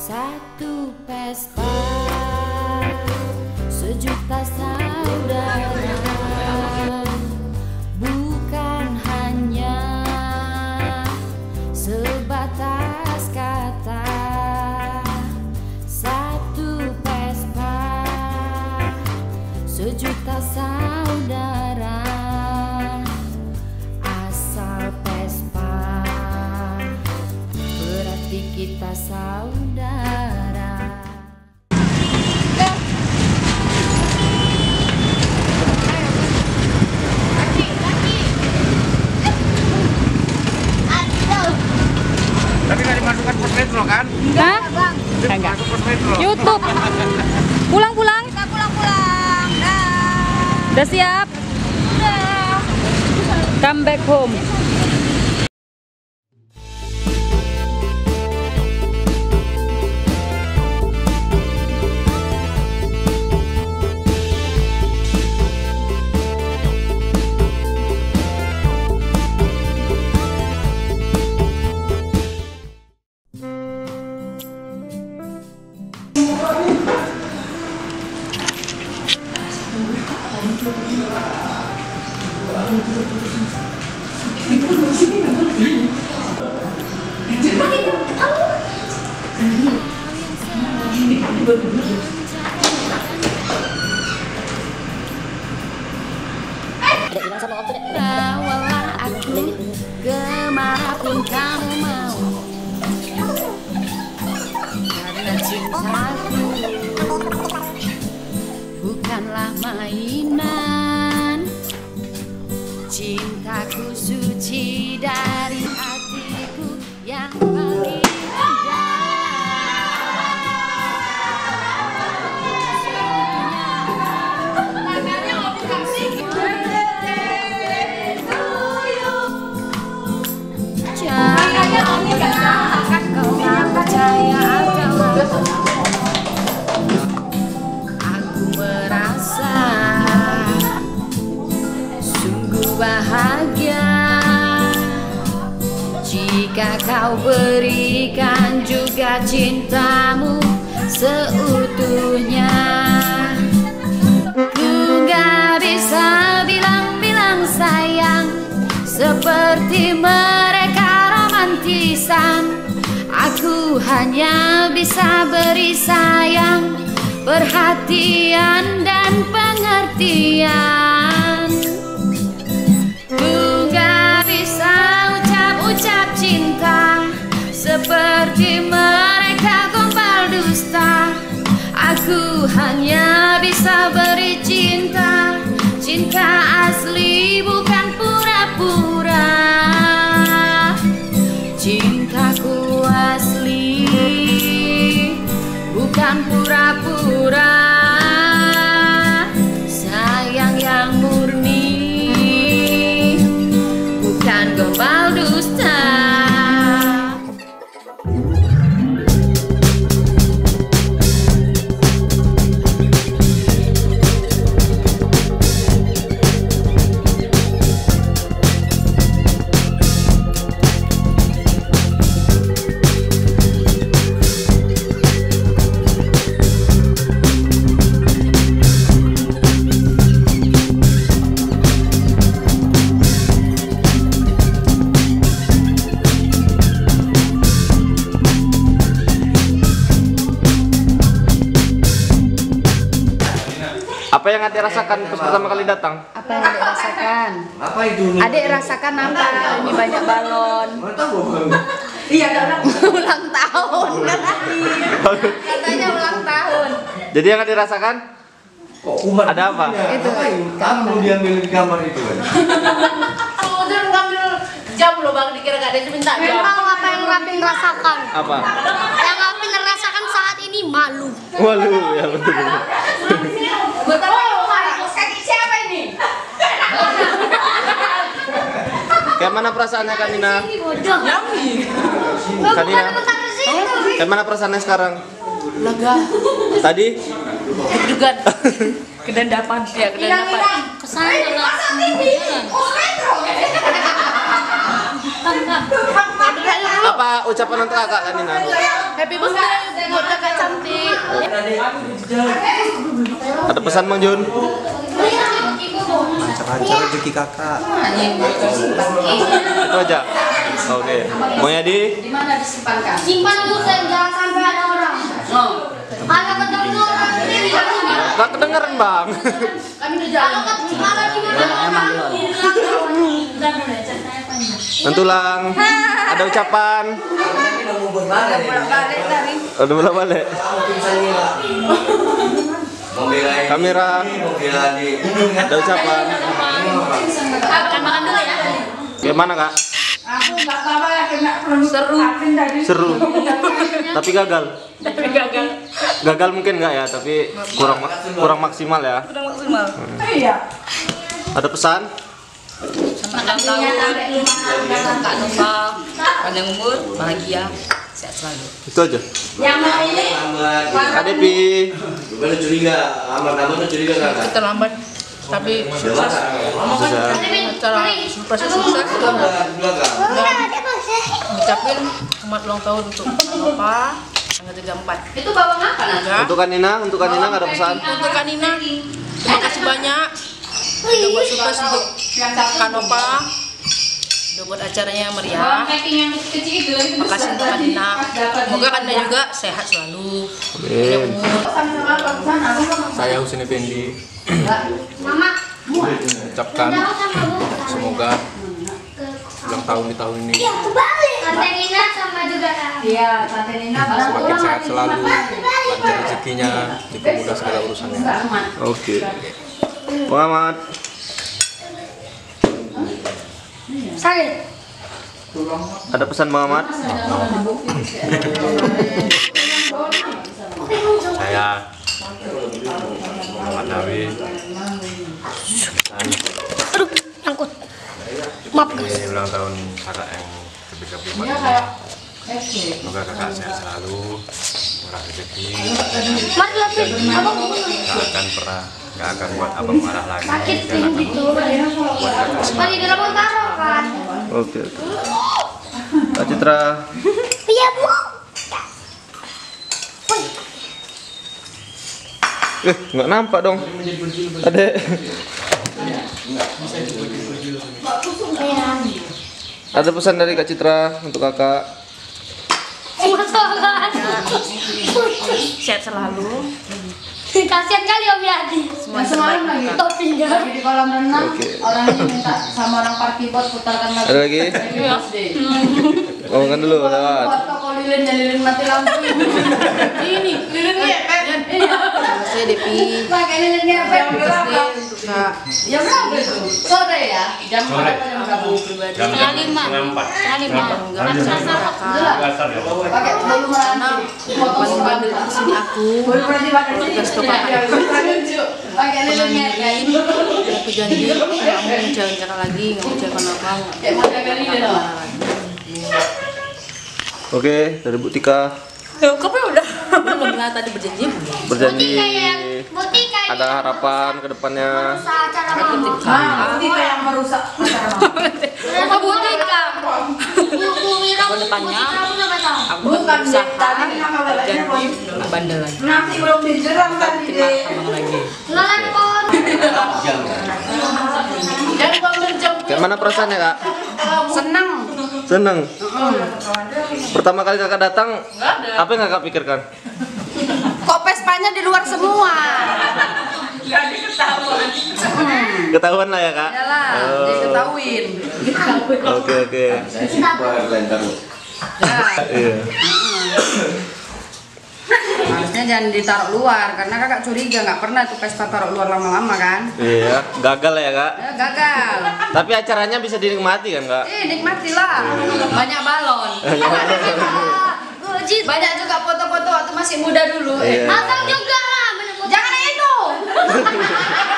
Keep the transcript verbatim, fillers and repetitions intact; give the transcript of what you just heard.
Satu pesta, sejuta saudara, bukan hanya sebatas kata. Satu pesta, sejuta saudara, asal Vespa berarti kita saudara. Tapi nggak dimasukkan pos metro kan? Hah? Enggak. Masuk pos metro. YouTube. Pulang-pulang. Kita pulang-pulang. Dah. Udah siap? Udah. Come back home. Bawalah aku kemanapun kamu mau, karena cintaku bukanlah mainan. Cintaku suci dari hatiku yang paling bahagia jika kau berikan juga cintamu seutuhnya. Ku gak bisa bilang-bilang sayang seperti mereka romantisan. Aku hanya bisa beri sayang, perhatian dan pengertian. Cinta seperti mereka gombal dusta. Aku hanya bisa beri cinta, cinta asli bukan pura-pura. Cintaku asli bukan pura-pura. Sayang yang murni bukan gombal dusta. Apa yang Adik rasakan pas pertama kali datang? Apa yang Adik rasakan? Apa itu? Adik rasakan apa? Ini banyak balon. Iya, ada Ulang tahun. Katanya ulang tahun. Jadi yang Adik rasakan? Kok kumat? Ada apa? Itu. Kamu diambil di kamar itu kan? Kamu udah ngambil jam lo bang, dikira gak ada yang minta jam. Tahu apa yang Rapin rasakan? Apa? Yang Rapin rasakan saat ini malu. Walu, ya betul. Gue tahu kaos kaki siapa ini? Kayak mana perasaannya Kanina? Bodoh. Kanina? Kayak mana perasaannya sekarang? Lega. Tadi? Deg-degan. Kedandapan. Ya, kedandapan. Kesana langsung jalan. Metro. Apa ucapan untuk kakak kan Nina? Happy birthday buat kakak cantik. Ada pesan Bang Jun? Lancar-lancar rezeki kakak. Itu aja. Oke. Bang Yadi? Di mana disimpankan? Simpan dulu, Sen, jangan sampai ada orang. Oh. Kalau ketemu orang ini jangan. Gak kedengeran Bang. Kami udah jalan. Kalau ketemu orang di mana orang di Nentulang. Ada ucapan. Balik tadi. Udah bolak balik. Kamera. Ada ucapan. Makan makan dulu ya. Gimana kak? Aku nggak apa ya kena seru. Seru. Tapi gagal. Tapi gagal. Gagal mungkin nggak ya, tapi kurang kurang maksimal ya. Kurang maksimal. Iya. Ada pesan? Selamat tahun Kak Nova, panjang umur, bahagia, sehat selalu. Itu aja. Yang mau ini Kak Depi. Bukan curiga, aman-aman tuh curiga kakak. Terlambat tapi sukses. Susah. Acara proses sukses. Ucapin selamat ulang tahun untuk Nova tanggal tiga puluh empat. itu bawang apa nanti? Untuk Kanina, untuk Kanina nggak ada pesan. Untuk Kanina, terima kasih banyak udah buat sukses untuk Kanova, udah buat acaranya meriah. Packing yang kecil itu. Terima kasih untuk Kanina. Semoga Kanina juga sehat selalu. Panjang Amin. umur. Saya Husin Effendi Mama, mengucapkan semoga ulang tahun di tahun ini kebalik. Tante Nina sama juga. Iya, Tante Nina semakin sehat selalu, lancar rezekinya, dipermudah segala urusannya. Oke. Pengamat. Sakit. Ada pesan pengamat? Saya Muhammad Nawi dan Aduh, nyangkut. Maaf, guys. ini ulang tahun kakak yang ke tiga puluh empat ini. Semoga kakak sehat selalu, murah rezeki, Mari lapin. Abang nggak akan pernah nggak akan buat abang marah lagi, sakit dan akan gitu. buat kakak Mari senang. di dalam taruh kan. Oke. Oke. Kak Citra. Iya, Bu. Eh, nggak nampak dong. Adek. Ada pesan dari Kak Citra untuk kakak. Masalah. Sehat selalu. Kasihan kali Om Yadi. Nah, semalam lagi. Topinya. Lagi di kolam renang, Oke. orangnya minta sama orang party bot putarkan lagi. Ada lagi? Iya. Ngomongkan dulu, lewat. Buat toko lilinnya lilin mati lampu. Ini lilinnya kan? Iya. Terima kasih Depi. Pakai lilinnya apa? Jam berapa? Untuk Kak Jam berapa itu? Sore ya? Jam berapa jam berapa? pribadi. Setengah lima. Setengah lima. Enggak bisa kakak. Pakai bolu Karena meranti. Foto paling semua. bandel di sini aku. Bolu meranti pakai Tugas sini. bapak. Iya, lucu. Pakai lilinnya kayak ini. Aku janji nggak mau ngecewain kakak lagi, nggak mau ngecewain abang. Kayak mau jaga lilin loh. Oke, dari Bu Tika Loh, kamu udah belum lah tadi berjanji belum? berjanji Buti kayak ada harapan ke depannya. usaha acara mama. Ah, itu yang merusak acara mama. Kenapa Buti Kak? Bu Wira Ke depannya, kamu sampai tahu. Aku akan berusaha janji nggak bandel lagi. Nasi belum dijeram tadi deh. Abang lagi. Kenalan kon. Jangan bang berjam. Kayak mana perasaannya kak? Senang. Seneng. Pertama kali kakak datang, apa yang kakak pikirkan? Kok Vespanya di luar semua? Ketahuan lah ya kak. Yalah, Oh. jadi ketahuin. Oke oke. Iya. Harusnya jangan ditaruh luar karena kakak curiga nggak pernah tuh pesta taruh luar lama-lama kan? Iya. Gagal ya kak. Ya, gagal. Tapi acaranya bisa dinikmati kan kak? Eh nikmatilah. Banyak balon. Gojit. Banyak juga foto-foto waktu masih muda dulu. Iya. Eh, Abang juga lah. bener-bener. jangan itu.